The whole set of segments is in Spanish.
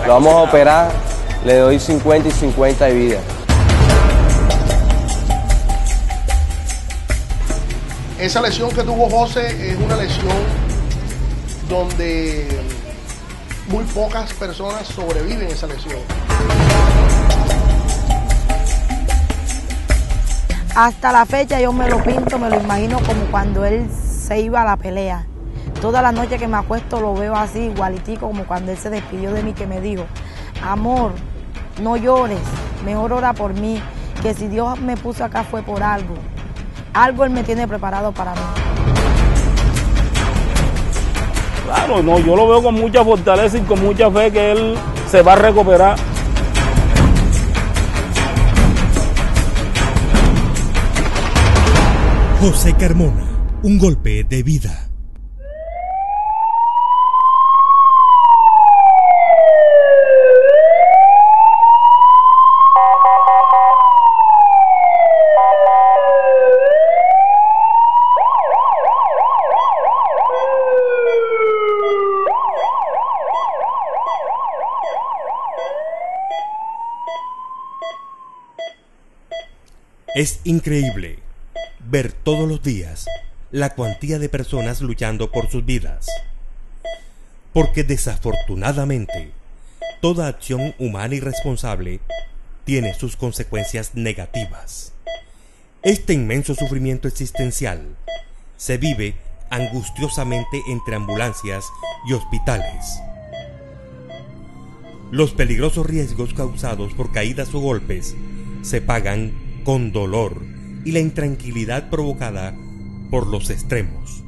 Lo vamos a operar, le doy 50 y 50 de vida. Esa lesión que tuvo José es una lesión donde muy pocas personas sobreviven a esa lesión. Hasta la fecha yo me lo pinto, me lo imagino como cuando él se iba a la pelea. Toda la noche que me acuesto lo veo así, igualitico, como cuando él se despidió de mí, que me dijo: amor, no llores, mejor ora por mí, que si Dios me puso acá fue por algo. Algo Él me tiene preparado para mí. Claro, no, yo lo veo con mucha fortaleza y con mucha fe que él se va a recuperar. José Carmona, un golpe de vida. Es increíble ver todos los días la cuantía de personas luchando por sus vidas, porque desafortunadamente toda acción humana irresponsable tiene sus consecuencias negativas. Este inmenso sufrimiento existencial se vive angustiosamente entre ambulancias y hospitales. Los peligrosos riesgos causados por caídas o golpes se pagan con dolor y la intranquilidad provocada por los extremos.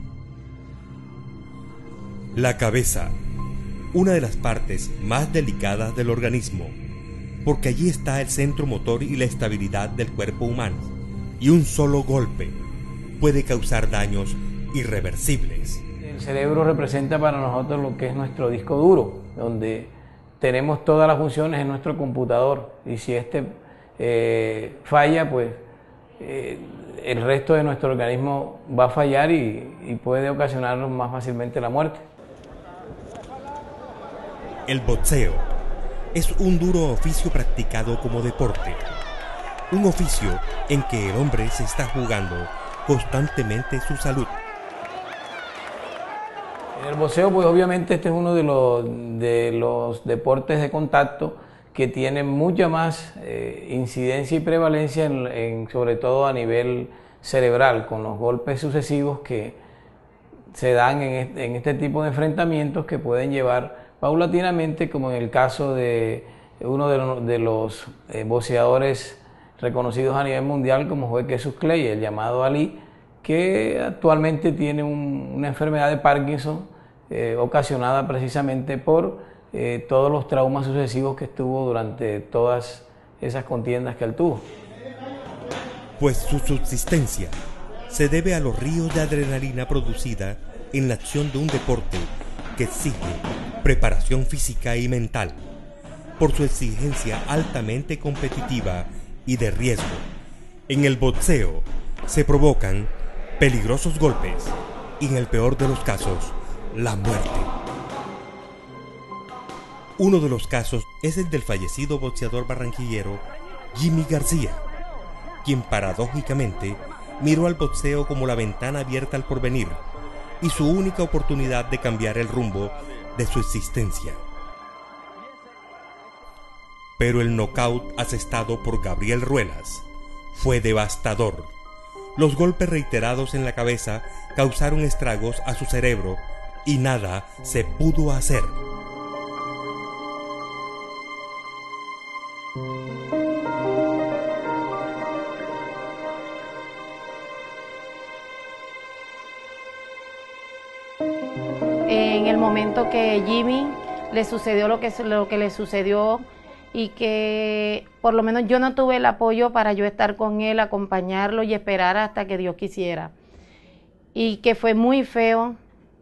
La cabeza, una de las partes más delicadas del organismo, porque allí está el centro motor y la estabilidad del cuerpo humano, y un solo golpe puede causar daños irreversibles. El cerebro representa para nosotros lo que es nuestro disco duro, donde tenemos todas las funciones en nuestro computador, y si falla, pues el resto de nuestro organismo va a fallar y puede ocasionarnos más fácilmente la muerte. El boxeo es un duro oficio practicado como deporte, un oficio en que el hombre se está jugando constantemente su salud. En el boxeo, pues obviamente este es uno de los deportes de contacto que tienen mucha más incidencia y prevalencia sobre todo a nivel cerebral, con los golpes sucesivos que se dan en este tipo de enfrentamientos, que pueden llevar paulatinamente, como en el caso de uno de los boxeadores reconocidos a nivel mundial, como fue Jesus Clay, el llamado Ali, que actualmente tiene una enfermedad de Parkinson ocasionada precisamente por todos los traumas sucesivos que estuvo durante todas esas contiendas que él tuvo. Pues su subsistencia se debe a los ríos de adrenalina producida en la acción de un deporte que exige preparación física y mental, por su exigencia altamente competitiva y de riesgo. En el boxeo se provocan peligrosos golpes y, en el peor de los casos, la muerte. Uno de los casos es el del fallecido boxeador barranquillero Jimmy García, quien paradójicamente miró al boxeo como la ventana abierta al porvenir y su única oportunidad de cambiar el rumbo de su existencia. Pero el nocaut asestado por Gabriel Ruelas fue devastador. Los golpes reiterados en la cabeza causaron estragos a su cerebro y nada se pudo hacer. En el momento que Jimmy le sucedió lo que le sucedió, y que por lo menos yo no tuve el apoyo para yo estar con él, acompañarlo y esperar hasta que Dios quisiera, y que fue muy feo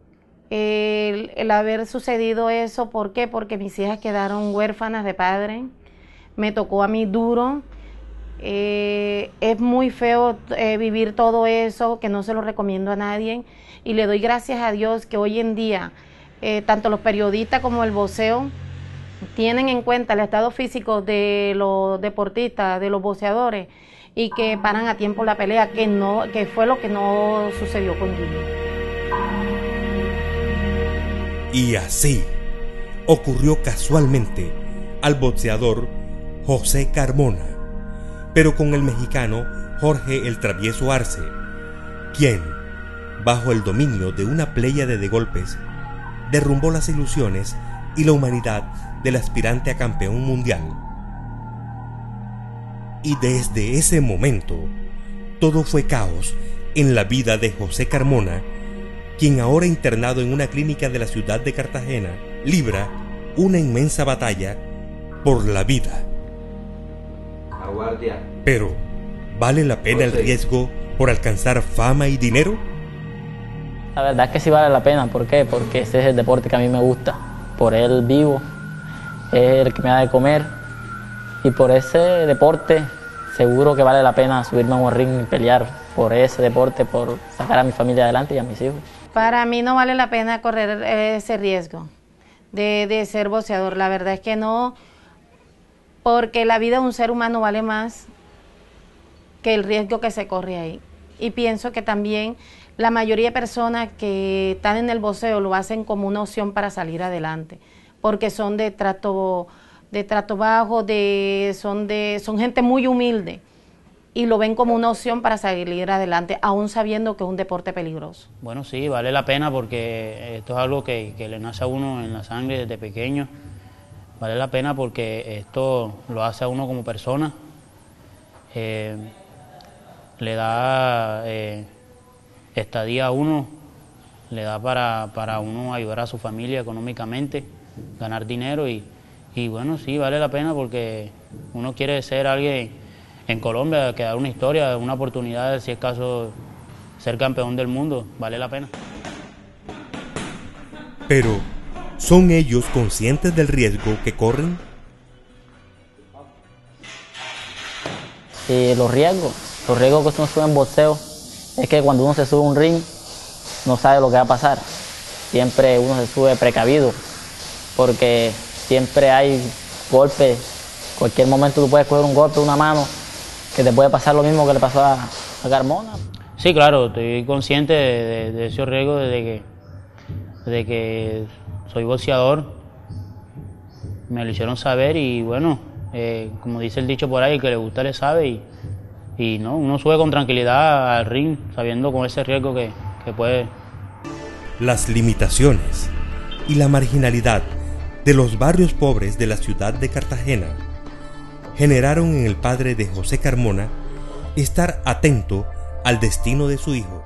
el haber sucedido eso. ¿Por qué? Porque mis hijas quedaron huérfanas de padre, me tocó a mí duro. Es muy feo vivir todo eso, que no se lo recomiendo a nadie, y le doy gracias a Dios que hoy en día tanto los periodistas como el boxeo tienen en cuenta el estado físico de los deportistas, de los boxeadores, y que paran a tiempo la pelea, que fue lo que no sucedió con Jimmy. Y así ocurrió casualmente al boxeador José Carmona, pero con el mexicano Jorge el Travieso Arce, quien, bajo el dominio de una pléyade de golpes, derrumbó las ilusiones y la humanidad del aspirante a campeón mundial. Y desde ese momento, todo fue caos en la vida de José Carmona, quien ahora internado en una clínica de la ciudad de Cartagena, libra una inmensa batalla por la vida. Pero, ¿vale la pena el riesgo por alcanzar fama y dinero? La verdad es que sí vale la pena. ¿Por qué? Porque ese es el deporte que a mí me gusta. Por él vivo, es el que me da de comer. Y por ese deporte seguro que vale la pena subirme a un ring y pelear por ese deporte, por sacar a mi familia adelante y a mis hijos. Para mí no vale la pena correr ese riesgo de ser boxeador. La verdad es que no, porque la vida de un ser humano vale más que el riesgo que se corre ahí. Y pienso que también la mayoría de personas que están en el boxeo lo hacen como una opción para salir adelante, porque son de trato bajo, son gente muy humilde y lo ven como una opción para salir adelante, aún sabiendo que es un deporte peligroso. Bueno, sí, vale la pena porque esto es algo que le nace a uno en la sangre desde pequeño. Vale la pena porque esto lo hace a uno como persona, le da estadía a uno, le da para uno ayudar a su familia económicamente, ganar dinero y bueno, sí, vale la pena porque uno quiere ser alguien en Colombia, que dar una historia, una oportunidad, si es caso, ser campeón del mundo, vale la pena. Pero, ¿son ellos conscientes del riesgo que corren? Los riesgos que uno sube en boxeo es que cuando uno se sube a un ring no sabe lo que va a pasar. Siempre uno se sube precavido porque siempre hay golpes. Cualquier momento tú puedes coger un golpe, una mano, que te puede pasar lo mismo que le pasó a Carmona. Sí, claro, estoy consciente de esos riesgos desde que soy boxeador. Me lo hicieron saber y bueno, como dice el dicho por ahí, el que le gusta le sabe y no, uno sube con tranquilidad al ring sabiendo con ese riesgo que puede. Las limitaciones y la marginalidad de los barrios pobres de la ciudad de Cartagena generaron en el padre de José Carmona estar atento al destino de su hijo.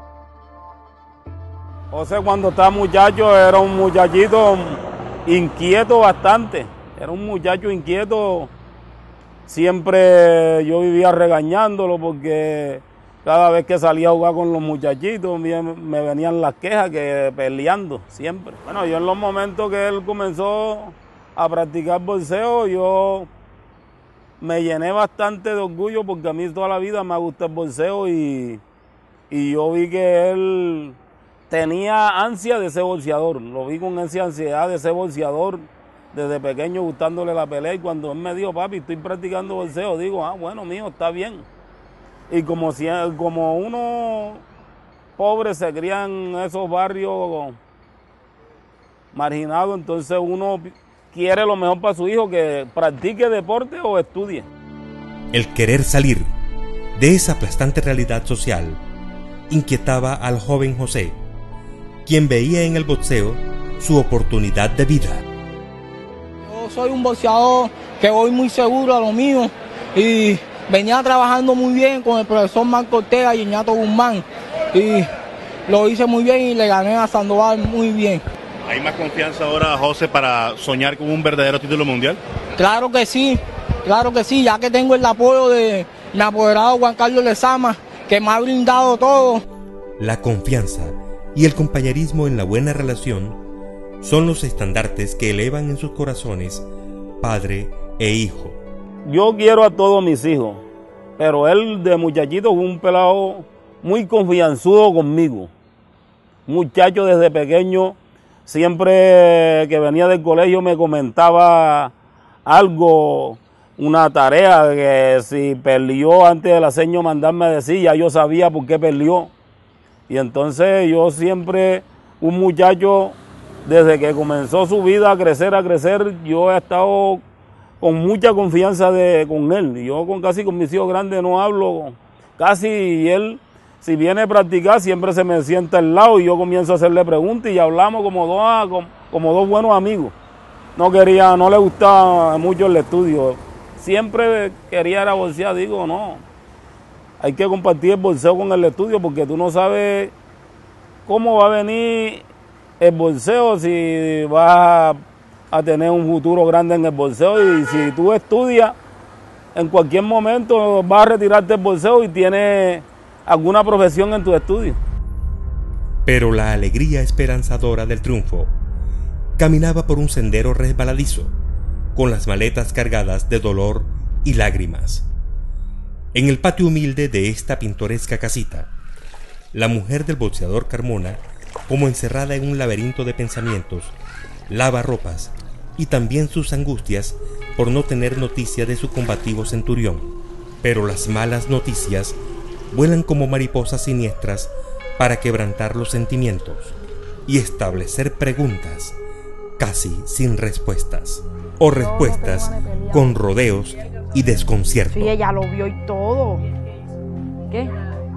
José cuando estaba muchacho era un muchachito inquieto bastante, era un muchacho inquieto, siempre yo vivía regañándolo porque cada vez que salía a jugar con los muchachitos me venían las quejas que peleando siempre. Bueno, yo en los momentos que él comenzó a practicar boxeo, yo me llené bastante de orgullo porque a mí toda la vida me gusta el boxeo y yo vi que él tenía ansia de ser boxeador, lo vi con esa ansiedad de ser boxeador desde pequeño gustándole la pelea y cuando él me dijo, papi, estoy practicando boxeo, digo, bueno, mijo, está bien. Y como uno pobre se cría en esos barrios marginados, entonces uno quiere lo mejor para su hijo, que practique deporte o estudie. El querer salir de esa aplastante realidad social inquietaba al joven José, quien veía en el boxeo su oportunidad de vida. Yo soy un boxeador que voy muy seguro a lo mío y venía trabajando muy bien con el profesor Marco Ortega y Iñato Guzmán y lo hice muy bien y le gané a Sandoval muy bien. ¿Hay más confianza ahora, José, para soñar con un verdadero título mundial? Claro que sí, ya que tengo el apoyo de mi apoderado Juan Carlos Lezama, que me ha brindado todo. La confianza y el compañerismo en la buena relación son los estandartes que elevan en sus corazones padre e hijo. Yo quiero a todos mis hijos, pero él de muchachito fue un pelado muy confianzudo conmigo. Muchacho desde pequeño siempre que venía del colegio me comentaba algo, una tarea, que si perdió antes de la seño mandarme a decir, ya yo sabía por qué perdió. Y entonces yo siempre, un muchacho, desde que comenzó su vida a crecer, yo he estado con mucha confianza con él. Yo casi con mis hijos grandes no hablo casi, y él, si viene a practicar, siempre se me sienta al lado y yo comienzo a hacerle preguntas y hablamos como dos buenos amigos. No le gustaba mucho el estudio. Siempre quería era boxear, digo, no. Hay que compartir el boxeo con el estudio porque tú no sabes cómo va a venir el boxeo, si vas a tener un futuro grande en el boxeo, y si tú estudias, en cualquier momento vas a retirarte del boxeo y tienes alguna profesión en tu estudio. Pero la alegría esperanzadora del triunfo caminaba por un sendero resbaladizo, con las maletas cargadas de dolor y lágrimas. En el patio humilde de esta pintoresca casita, la mujer del boxeador Carmona, como encerrada en un laberinto de pensamientos, lava ropas y también sus angustias por no tener noticia de su combativo centurión. Pero las malas noticias vuelan como mariposas siniestras para quebrantar los sentimientos y establecer preguntas casi sin respuestas, o respuestas con rodeos y desconcierto. Sí, ella lo vio y todo. ¿Qué?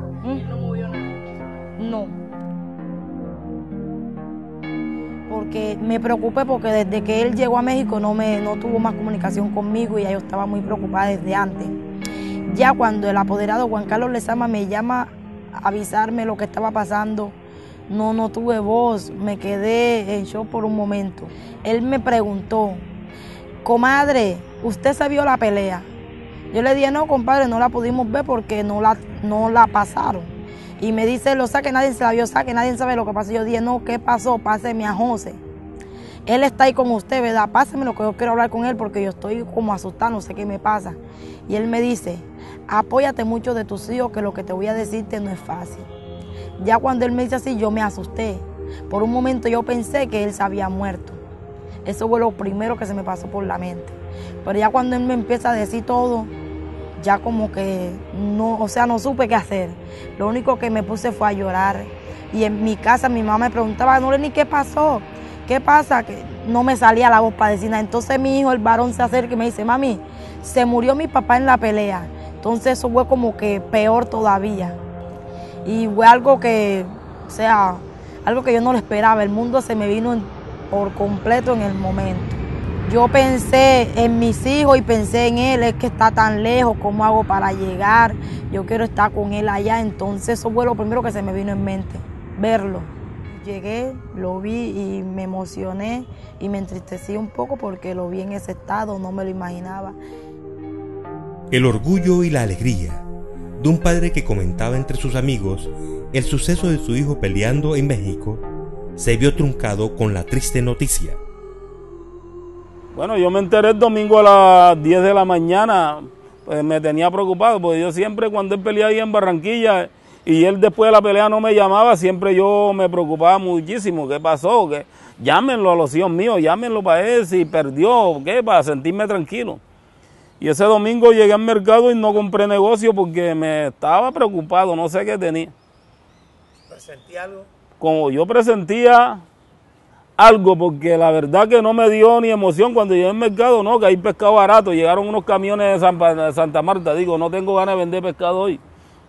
No. Porque me preocupé porque desde que él llegó a México no tuvo más comunicación conmigo y ya yo estaba muy preocupada desde antes. Ya cuando el apoderado Juan Carlos Lezama me llama a avisarme lo que estaba pasando, no tuve voz, me quedé en shock por un momento. Él me preguntó, comadre, ¿usted se vio la pelea? Yo le dije, no, compadre, no la pudimos ver porque no la pasaron. Y me dice, lo saque, nadie se la vio, saque, nadie sabe lo que pasó. Yo dije, no, ¿qué pasó? Páseme a José. Él está ahí con usted, ¿verdad? Páseme lo que yo quiero hablar con él porque yo estoy como asustada, no sé qué me pasa. Y él me dice, apóyate mucho de tus hijos, que lo que te voy a decirte no es fácil. Ya cuando él me dice así, yo me asusté. Por un momento yo pensé que él se había muerto. Eso fue lo primero que se me pasó por la mente. Pero ya cuando él me empieza a decir todo, ya como que no supe qué hacer. Lo único que me puse fue a llorar. Y en mi casa mi mamá me preguntaba, no, ni qué pasó, qué pasa, que no me salía la voz para decir nada. Entonces mi hijo, el varón, se acerca y me dice, mami, se murió mi papá en la pelea. Entonces eso fue como que peor todavía. Y fue algo que, algo que yo no lo esperaba. El mundo se me vino por completo en el momento. Yo pensé en mis hijos y pensé en él, es que está tan lejos, ¿cómo hago para llegar? Yo quiero estar con él allá. Entonces eso fue lo primero que se me vino en mente, verlo. Llegué, lo vi y me emocioné y me entristecí un poco porque lo vi en ese estado, no me lo imaginaba. El orgullo y la alegría de un padre que comentaba entre sus amigos el suceso de su hijo peleando en México se vio truncado con la triste noticia. Bueno, yo me enteré el domingo a las 10 de la mañana, pues me tenía preocupado, porque yo siempre cuando él peleaba ahí en Barranquilla y él después de la pelea no me llamaba, siempre yo me preocupaba muchísimo. ¿Qué pasó? Que llámenlo a los hijos míos, llámenlo para él si perdió, ¿qué? Para sentirme tranquilo. Y ese domingo llegué al mercado y no compré negocio porque me estaba preocupado, no sé qué tenía. ¿Presentí algo? Como yo presentía algo, porque la verdad que no me dio ni emoción cuando llegué al mercado, no, que hay pescado barato. Llegaron unos camiones de Santa Marta, digo, no tengo ganas de vender pescado hoy.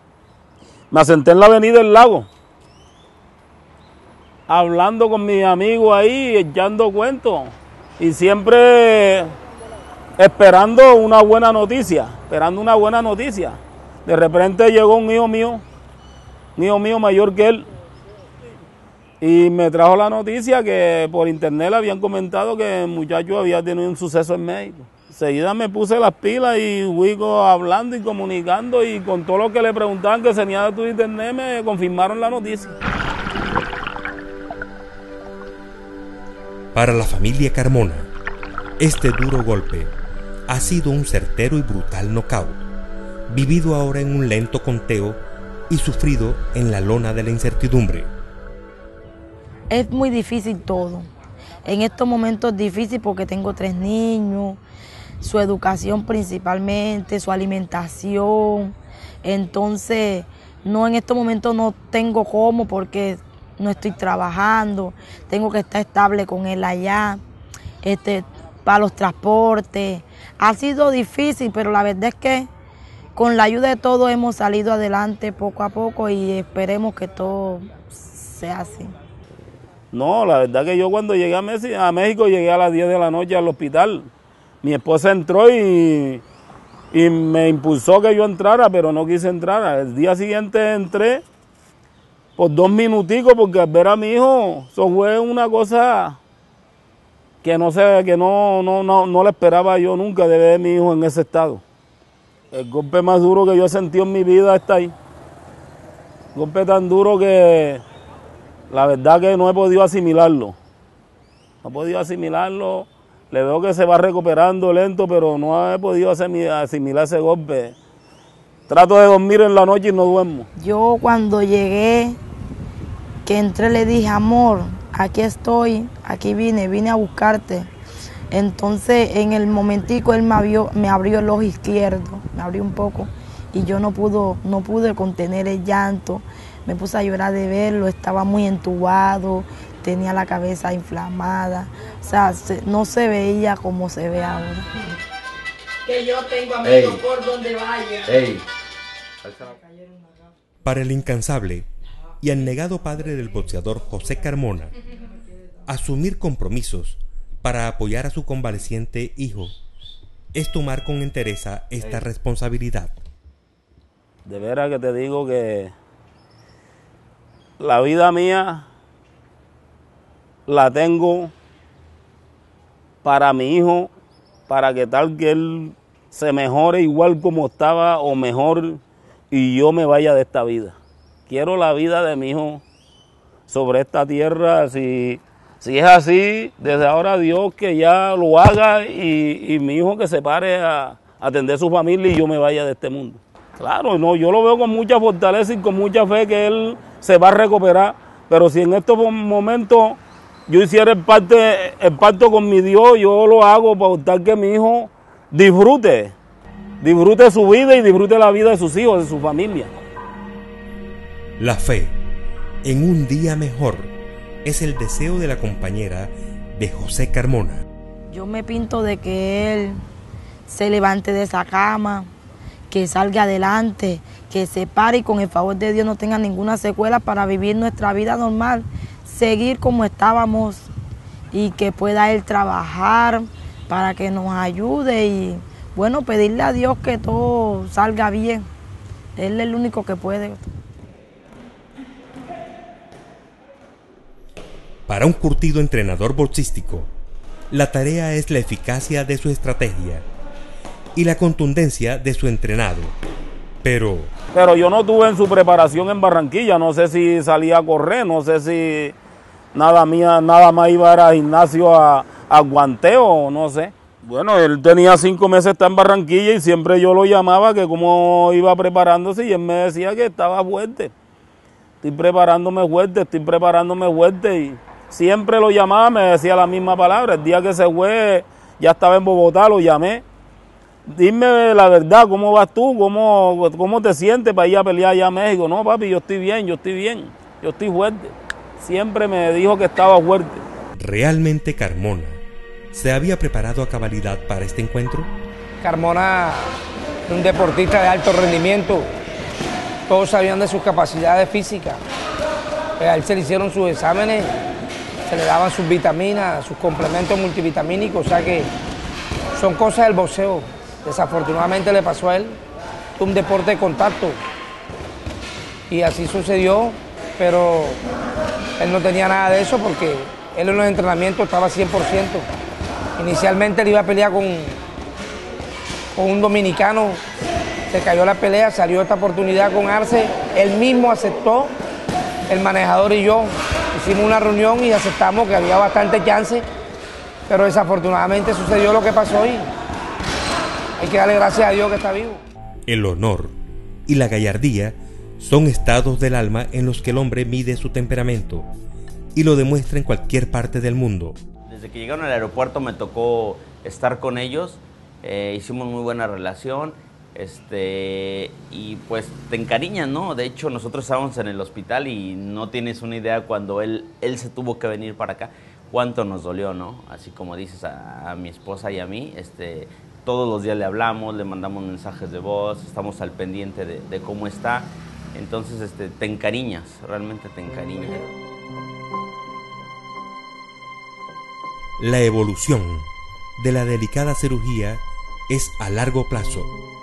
Me asenté en la avenida del Lago, hablando con mis amigos ahí, echando cuentos, y siempre esperando una buena noticia, De repente llegó un hijo mío mayor que él, y me trajo la noticia que por internet le habían comentado que el muchacho había tenido un suceso en México. Enseguida me puse las pilas y fui hablando y comunicando, y con todo lo que le preguntaban que tenía de tu internet me confirmaron la noticia. Para la familia Carmona, este duro golpe ha sido un certero y brutal nocaut, vivido ahora en un lento conteo y sufrido en la lona de la incertidumbre. Es muy difícil todo. En estos momentos es difícil porque tengo 3 niños, su educación principalmente, su alimentación. Entonces, no, en estos momentos no tengo cómo porque no estoy trabajando, tengo que estar estable con él allá, para los transportes. Ha sido difícil, pero la verdad es que con la ayuda de todos hemos salido adelante poco a poco y esperemos que todo sea así. No, la verdad que yo cuando llegué a México llegué a las 10 de la noche al hospital. Mi esposa entró y me impulsó que yo entrara, pero no quise entrar. El día siguiente entré por 2 minuticos porque al ver a mi hijo, eso fue una cosa que no sé, que no le esperaba yo nunca de ver a mi hijo en ese estado. El golpe más duro que yo he sentido en mi vida está ahí. Un golpe tan duro que la verdad que no he podido asimilarlo. No he podido asimilarlo. Le veo que se va recuperando lento, pero no he podido asimilar ese golpe. Trato de dormir en la noche y no duermo. Yo cuando llegué, que entré, le dije, amor, aquí estoy, aquí vine a buscarte. Entonces, en el momentico, él me abrió el ojo izquierdo, me abrió un poco, y yo no pude contener el llanto. Me puse a llorar de verlo, estaba muy entubado, tenía la cabeza inflamada, o sea, no se veía como se ve ahora. Que yo tengo amigos por donde vaya. Para el incansable y abnegado padre del boxeador José Carmona, asumir compromisos para apoyar a su convaleciente hijo es tomar con entereza esta responsabilidad. De veras que te digo que la vida mía la tengo para mi hijo, para que tal que él se mejore igual como estaba o mejor y yo me vaya de esta vida. Quiero la vida de mi hijo sobre esta tierra. Si es así, desde ahora Dios que ya lo haga y mi hijo que se pare a atender a su familia y yo me vaya de este mundo. Claro, no, yo lo veo con mucha fortaleza y con mucha fe que él se va a recuperar, pero si en estos momentos yo hiciera el pacto con mi Dios, yo lo hago para optar que mi hijo disfrute su vida y disfrute la vida de sus hijos, de su familia. La fe en un día mejor es el deseo de la compañera de José Carmona. Yo me pinto de que él se levante de esa cama, que salga adelante, que se pare y con el favor de Dios no tenga ninguna secuela para vivir nuestra vida normal, seguir como estábamos y que pueda él trabajar para que nos ayude y bueno, pedirle a Dios que todo salga bien. Él es el único que puede. Para un curtido entrenador boxístico, la tarea es la eficacia de su estrategia y la contundencia de su entrenado. Pero yo no tuve en su preparación en Barranquilla, no sé si salía a correr, no sé si nada más iba al gimnasio a guanteo, no sé. Bueno, él tenía 5 meses estar en Barranquilla y siempre yo lo llamaba que cómo iba preparándose y él me decía que estaba fuerte. Estoy preparándome fuerte y siempre lo llamaba, me decía la misma palabra. El día que se fue, ya estaba en Bogotá, lo llamé. Dime la verdad, ¿cómo vas tú? ¿Cómo te sientes para ir a pelear allá a México? No, papi, yo estoy bien, yo estoy fuerte. Siempre me dijo que estaba fuerte. ¿Realmente Carmona se había preparado a cabalidad para este encuentro? Carmona es un deportista de alto rendimiento. Todos sabían de sus capacidades físicas. A él se le hicieron sus exámenes, se le daban sus vitaminas, sus complementos multivitamínicos, o sea que son cosas del boxeo. Desafortunadamente le pasó a él, un deporte de contacto. Y así sucedió, pero él no tenía nada de eso porque él en los entrenamientos estaba 100%. Inicialmente él iba a pelear con un dominicano, se cayó la pelea, salió esta oportunidad con Arce, él mismo aceptó, el manejador y yo hicimos una reunión y aceptamos que había bastante chance, pero desafortunadamente sucedió lo que pasó y hay que darle gracias a Dios que está vivo. El honor y la gallardía son estados del alma en los que el hombre mide su temperamento y lo demuestra en cualquier parte del mundo. Desde que llegaron al aeropuerto me tocó estar con ellos, hicimos muy buena relación, y pues te encariñan, ¿no? De hecho, nosotros estábamos en el hospital y no tienes una idea cuando él se tuvo que venir para acá, cuánto nos dolió, ¿no? Así como dices a mi esposa y a mí, todos los días le hablamos, le mandamos mensajes de voz, estamos al pendiente de cómo está, entonces te encariñas, realmente te encariñas. La evolución de la delicada cirugía es a largo plazo.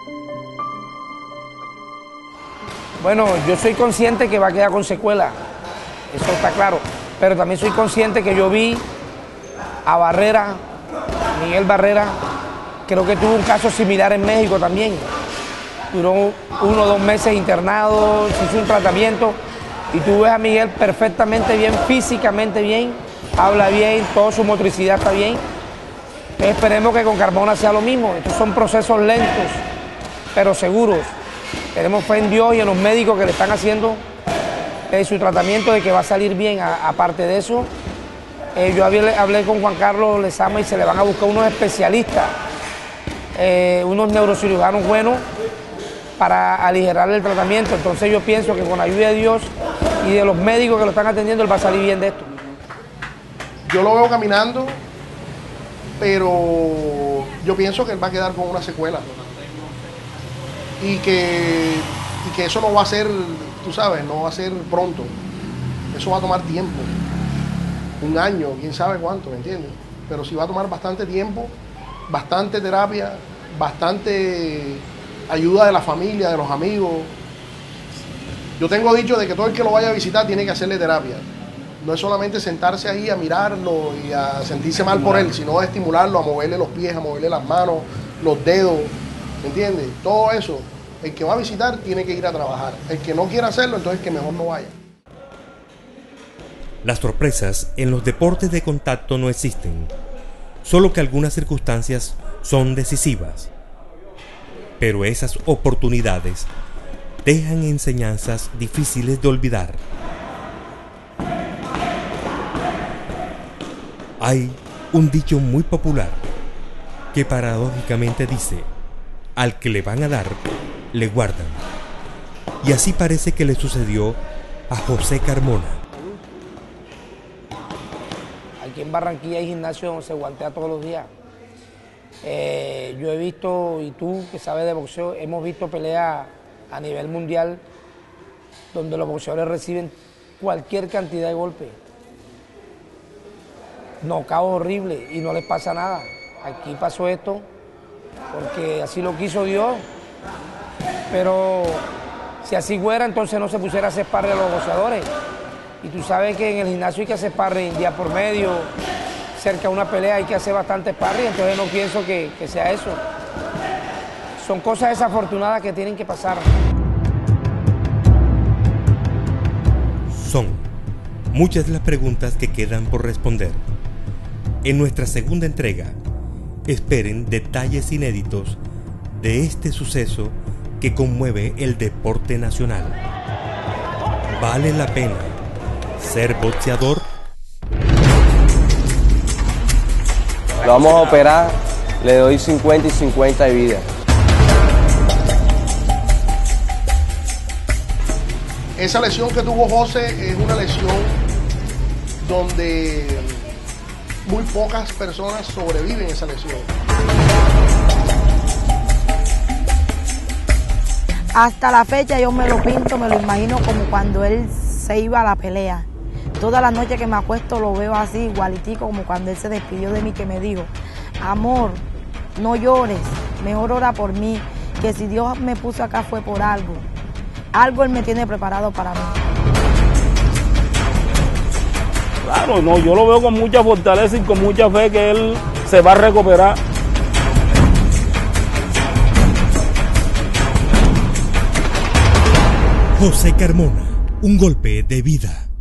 Bueno, yo soy consciente que va a quedar con secuela, eso está claro, pero también soy consciente que yo vi a Barrera, Miguel Barrera, creo que tuvo un caso similar en México también. Duró 1 o 2 meses internado, se hizo un tratamiento y tú ves a Miguel perfectamente bien, físicamente bien, habla bien, toda su motricidad está bien. Entonces esperemos que con Carmona sea lo mismo. Estos son procesos lentos, pero seguros. Tenemos fe en Dios y en los médicos que le están haciendo su tratamiento de que va a salir bien. Aparte de eso, yo hablé con Juan Carlos Lezama y se le van a buscar unos especialistas, unos neurocirujanos buenos para aligerar el tratamiento. Entonces yo pienso que con la ayuda de Dios y de los médicos que lo están atendiendo, él va a salir bien de esto. Yo lo veo caminando, pero yo pienso que él va a quedar con una secuela. Y que eso no va a ser, tú sabes, no va a ser pronto. Eso va a tomar tiempo. 1 año, quién sabe cuánto, ¿me entiendes? Pero sí va a tomar bastante tiempo, bastante terapia, bastante ayuda de la familia, de los amigos. Yo tengo dicho de que todo el que lo vaya a visitar tiene que hacerle terapia. No es solamente sentarse ahí a mirarlo y a sentirse mal por él, sino a estimularlo, a moverle los pies, a moverle las manos, los dedos, ¿me entiendes? Todo eso, el que va a visitar tiene que ir a trabajar. El que no quiera hacerlo, entonces que mejor no vaya. Las sorpresas en los deportes de contacto no existen, solo que algunas circunstancias son decisivas. Pero esas oportunidades dejan enseñanzas difíciles de olvidar. Hay un dicho muy popular que paradójicamente dice: al que le van a dar, le guardan. Y así parece que le sucedió a José Carmona. Aquí en Barranquilla hay gimnasio donde se guantea todos los días. Yo he visto, y tú que sabes de boxeo, hemos visto peleas a nivel mundial donde los boxeadores reciben cualquier cantidad de golpes. Nocaut horrible y no les pasa nada. Aquí pasó esto porque así lo quiso Dios. Pero si así fuera, entonces no se pusiera a hacer sparring a los boxeadores. Y tú sabes que en el gimnasio hay que hacer sparring día por medio, cerca de una pelea hay que hacer bastante sparring, entonces no pienso que sea eso. Son cosas desafortunadas que tienen que pasar. Son muchas de las preguntas que quedan por responder. En nuestra segunda entrega, esperen detalles inéditos de este suceso que conmueve el deporte nacional. ¿Vale la pena ser boxeador? Lo vamos a operar, le doy 50 y 50 de vida. Esa lesión que tuvo José es una lesión donde muy pocas personas sobreviven a esa lesión. Hasta la fecha yo me lo pinto, me lo imagino como cuando él se iba a la pelea. Todas las noches que me acuesto lo veo así, igualitico como cuando él se despidió de mí, que me dijo: amor, no llores, mejor ora por mí, que si Dios me puso acá fue por algo. Algo él me tiene preparado para mí. Claro, no, yo lo veo con mucha fortaleza y con mucha fe que él se va a recuperar. José Carmona, un golpe de vida.